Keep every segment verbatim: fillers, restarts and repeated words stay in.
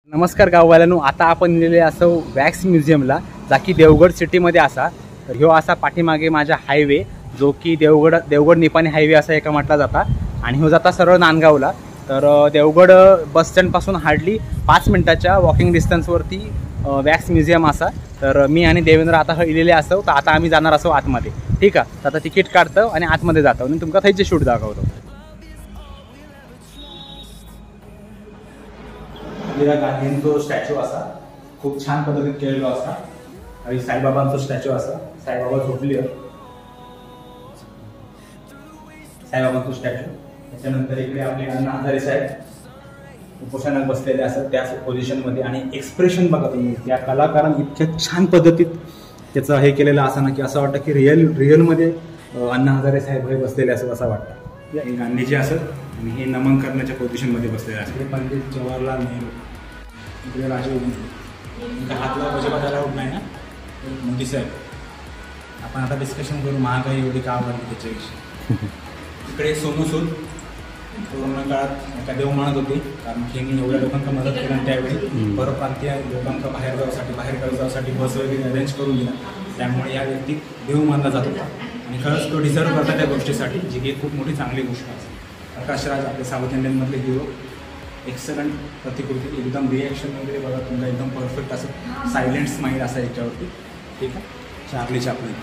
नमस्कार गाववाल्यांनो, आता आपण नेलेले असो वॅक्स म्युझियमला, जा की देवगड सिटीमध्ये असा. तर ह्यो असा पाठीमागे माझा हायवे, जो की देवगड देवगड निपाणी हायवे असा एका म्हटला जाता, आणि ह्यो जाता सरळ नांदगावला. तर देवगड बस स्टँडपासून हार्डली पाच मिनिटाच्या वॉकिंग डिस्टन्सवरती वॅक्स म्युझियम असा. तर मी आणि देवेंद्र आता इलेले असो. तर आता आम्ही जाणार असो आतमध्ये, ठीक आहे. तर आता तिकीट काढतो आणि आतमध्ये जातो आणि तुमका थंयचे शूट दाखवतो. गांधींचो स्टॅच्यू असा, खूप छान पद्धतीत केलेलो असा. आणि साईबाबांचो स्टॅच्यू असा, साईबाबा झोपली साईबाबांचो स्टॅच्यू. त्याच्यानंतर इकडे आपले अण्णा हजारे साहेब उपोषणात बसलेले असतात त्याच पोझिशनमध्ये. आणि एक्सप्रेशन बघा तुम्ही, त्या कलाकारांनी इतक्या छान पद्धतीत त्याचं हे केलेलं असं ना, की असं वाटतं की रिअल रिअलमध्ये अण्णा हजारे साहेब हे बसलेले असं असं वाटतं. हे गांधीजी असत आणि हे नमन करण्याच्या पोझिशनमध्ये बसलेले असतात. हे पंडित जवाहरलाल नेहरू, इकडे राजीव गांधी. हातला अजिबात अलाउड नाही ना मोदी साहेब. आपण आता डिस्कशन करू महागाई एवढी का वाढली त्याच्याविषयी. इकडे सोनू सूद कोरोना काळात एका देव म्हणत होती, कारण की मी एवढ्या लोकांना मदत केली त्यावेळी. परप्रांतीय लोकांना बाहेर जाण्यासाठी बाहेर जाण्यासाठी बस वगैरे अरेंज करून दिला. त्यामुळे या व्यक्ती देव मानला जात होता आणि खरंच तो डिझर्व करता त्या गोष्टीसाठी, जी की खूप मोठी चांगली गोष्ट असते. प्रकाशराज आपले साऊथ इंडियनमधले हिरो, एक्सलंट प्रतिकृती, एकदम रिॲक्शन वगैरे बघा तुमचा एकदम परफेक्ट असं सायलेंट स्माईल असा याच्यावरती, ठीक आहे. चार्ली चॅपलिन,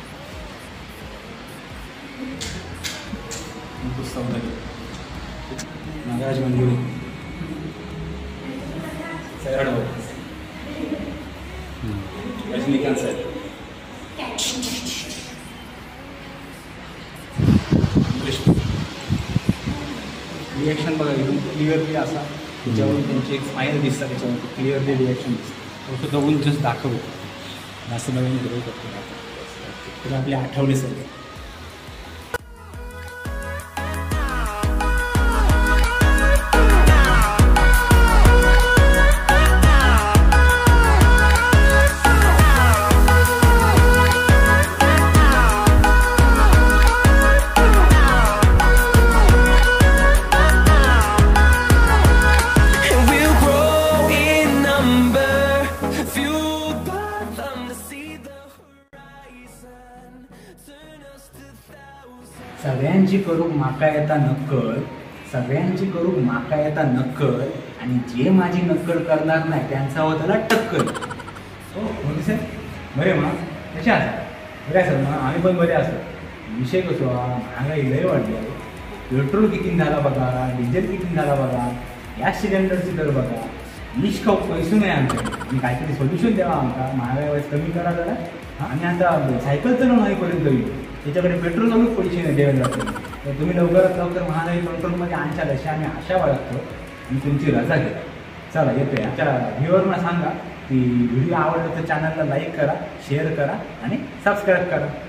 नागराज मंजुरी, सैराट भाऊ, रजनीकांत साहेब, रिॲक्शन बघा एकदम क्लिअरली असा. त्याच्यावरून त्यांची एक स्माईल दिसतात, त्याच्यावर क्लिअरली रिॲक्शन दिसतं. तो बघून जस्ट दाखवतो असं नवीन करू शकतो. तर आपले आठवले सर. सगळ्यांची करूक माका येता नक्कल, सगळ्यांची करूक माका येता नक्कल, आणि जे माझी नक्कल करणार नाही त्यांचा होताला टक्कल. हो मोदी साहेब बरे मग कसे असतात? बरे असतात मग, आम्ही पण बरे असतो. विषय कसो महागाई लय वाढली आहे. पेट्रोल किती झाला बघा, डिझेल किती झाला बघा, गॅस सिलेंडरची दर बघा. वीज खाऊ पैसे नाही आमच्याकडे. आणि काहीतरी सोल्युशन द्यावा आमका, महागाई वेळेस कमी करा जरा. आणि आता सायकल चालवून नाही पर्यंत येईल, त्याच्याकडे पेट्रोल चालूच पैसे नाही देवेंद्र. तर तुम्ही लवकरात लवकर महागाई कंट्रोलमध्ये आणशाल अशी आम्ही आशा बाळगतो आणि तुमची रजा घ्या. चला येतोय. आमच्या व्ह्युअरना सांगा की व्हिडिओ आवडला तर चॅनलला लाईक करा, शेअर करा आणि सबस्क्राईब करा.